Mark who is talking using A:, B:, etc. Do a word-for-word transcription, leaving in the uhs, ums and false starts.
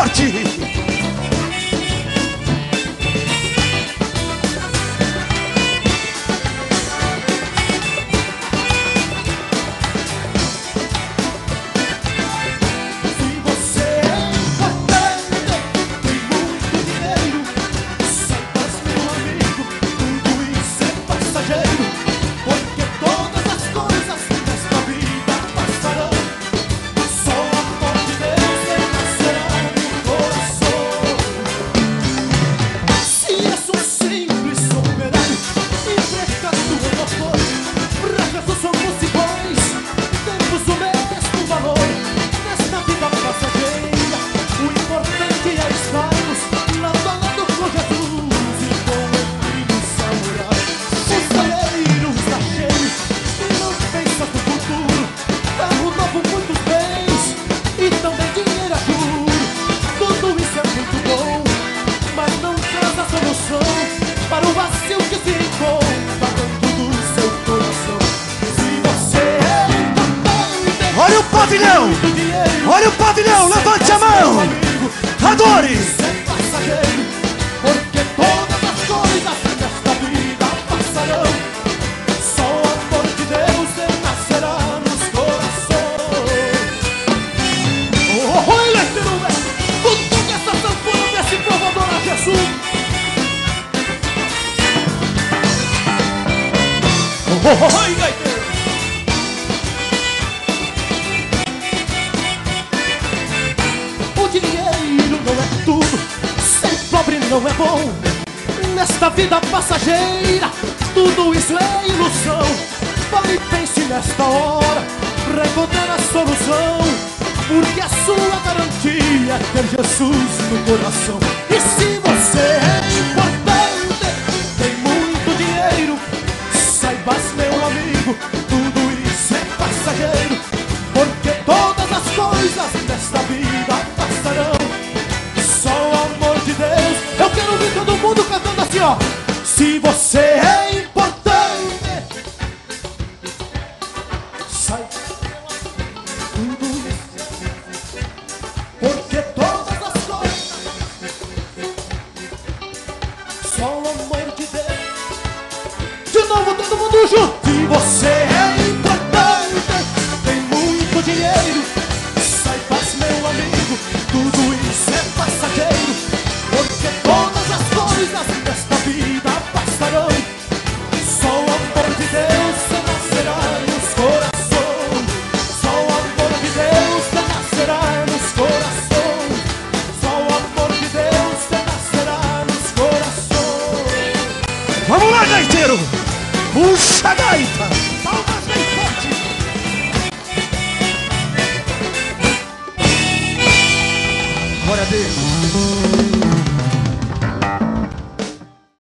A: forte. Pavilhão! Olha o pavilhão! Levante a mão! Adore!
B: Porque todas as coisas nesta vida passarão. Só o amor de Deus renascerá nos corações. Oh, oh, eleitro, cutuca essa sanfona desse povo adora Jesus. Oh, oh, oh, eleitro. Dinheiro não é tudo, ser pobre não é bom. Nesta vida passageira, tudo isso é ilusão. Pare e pense nesta hora pra encontrar a solução, porque a sua garantia é ter Jesus no coração. E se você é importante, tem muito dinheiro, saibas, meu amigo, tudo isso é passageiro. Porque todas as coisas nesta vida passarão. Só o amor de Deus. Eu quero ver todo mundo cantando assim, ó. Se você é importante, sai tudo isso. Porque todas as coisas, só o amor de Deus. De novo todo mundo junto. Se você é importante, tem muito dinheiro, saibas, meu amigo, tudo isso é passageiro. Porque todas as coisas desta vida passarão. Só o amor de Deus renascerá nos corações. Só o amor de Deus renascerá nos corações. Só o amor de Deus renascerá nos corações.
A: Vamos lá, gaiteiro! Puxa a gaita! Palmas bem forte! Glória a Deus!